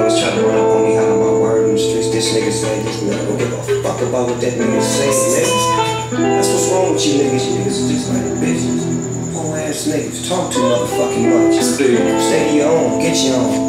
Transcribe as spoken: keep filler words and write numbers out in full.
always try to run up on me, holler my word in the streets. This nigga say this nigga don't give a fuck about what that nigga say, niggas. That's what's wrong with you niggas. You niggas are just like bitches. Whole ass niggas. Talk too motherfucking much. Stay to your own. Get your own.